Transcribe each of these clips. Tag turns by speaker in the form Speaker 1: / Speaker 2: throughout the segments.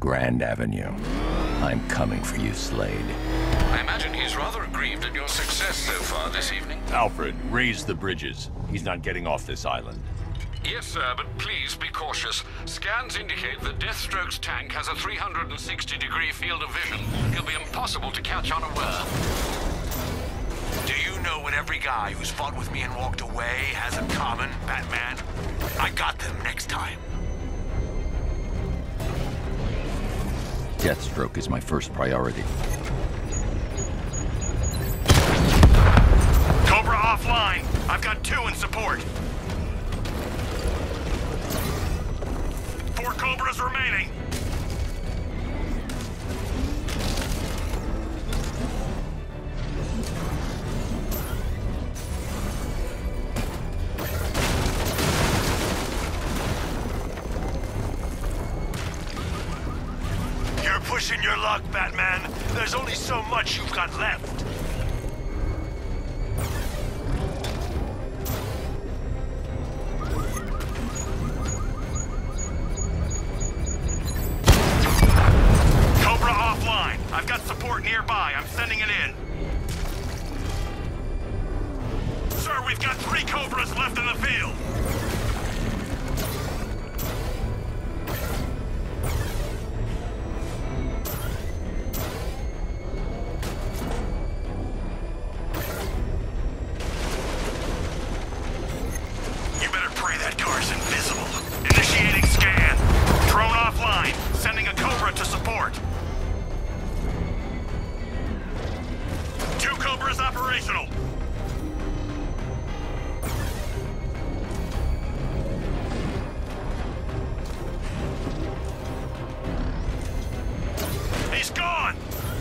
Speaker 1: Grand Avenue. I'm coming for you, Slade.
Speaker 2: I imagine he's rather aggrieved at your success so far this evening.
Speaker 1: Alfred, raise the bridges. He's not getting off this island.
Speaker 2: Yes, sir, but please be cautious. Scans indicate that Deathstroke's tank has a 360-degree field of vision. He'll be impossible to catch unaware.
Speaker 3: Do you know what every guy who's fought with me and walked away has in common, Batman? I got them next time.
Speaker 1: Deathstroke is my first priority.
Speaker 3: Cobra offline. I've got 2 in support. 4 Cobras remaining. You're pushing your luck, Batman. There's only so much you've got left. I've got support nearby. I'm sending it in. Sir, we've got 3 Cobras left in the field. You better pray that car's invisible. Initiating scan. Drone offline. Sending a Cobra to support. 2 Cobras operational. He's gone!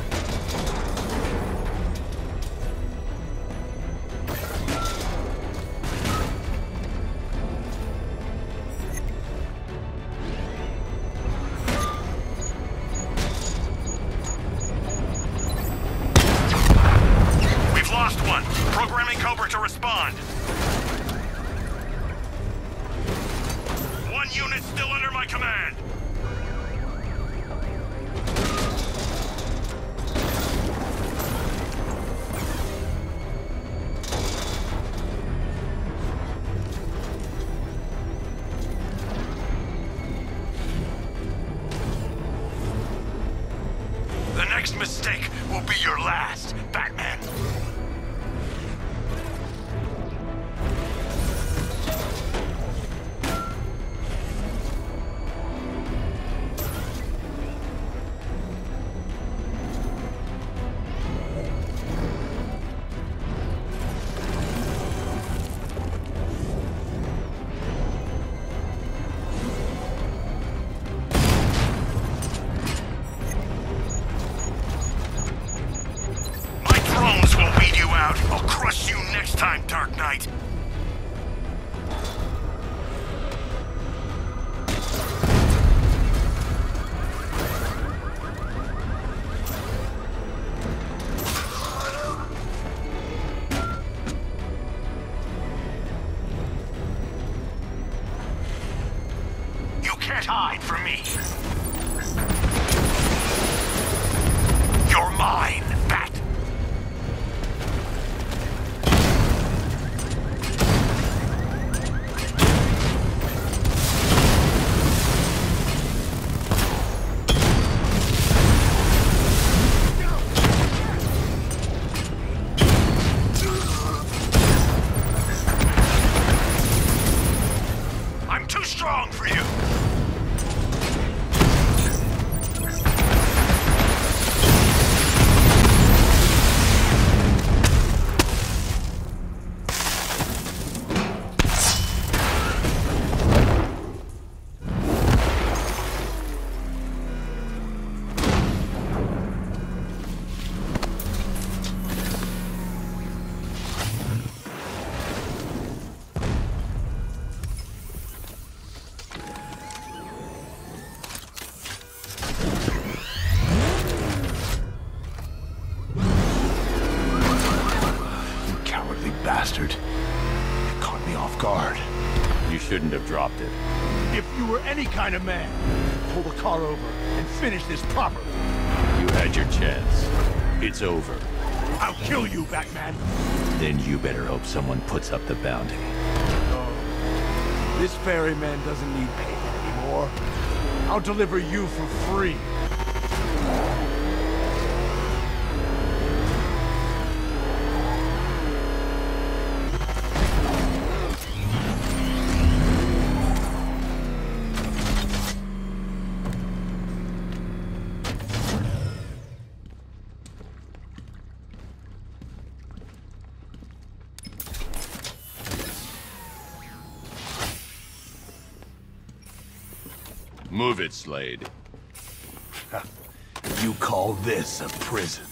Speaker 3: Lost one. Programming Cobra to respond. 1 unit still under my command. The next mistake will be your last, Batman. I'll crush you next time, Dark Knight. You can't hide from me. You're mine, Bat. Too strong for you! Bastard. It caught me off guard.
Speaker 1: You shouldn't have dropped it.
Speaker 4: If you were any kind of man, pull the car over and finish this properly.
Speaker 1: You had your chance. It's over.
Speaker 4: I'll kill you, Batman.
Speaker 1: Then you better hope someone puts up the bounty.
Speaker 4: Oh, this ferryman doesn't need payment anymore. I'll deliver you for free.
Speaker 1: Move it, Slade.
Speaker 4: You call this a prison?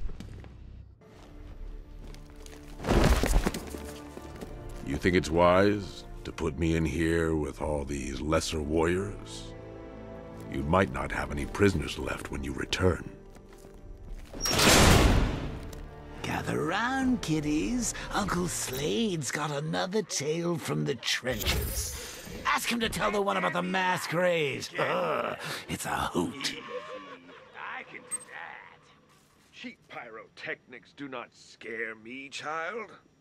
Speaker 5: You think it's wise to put me in here with all these lesser warriors? You might not have any prisoners left when you return.
Speaker 6: Gather round, kiddies. Uncle Slade's got another tale from the trenches. Ask him to tell the one about the mass graves. It's a hoot.
Speaker 7: I can do that. Cheap pyrotechnics do not scare me, child.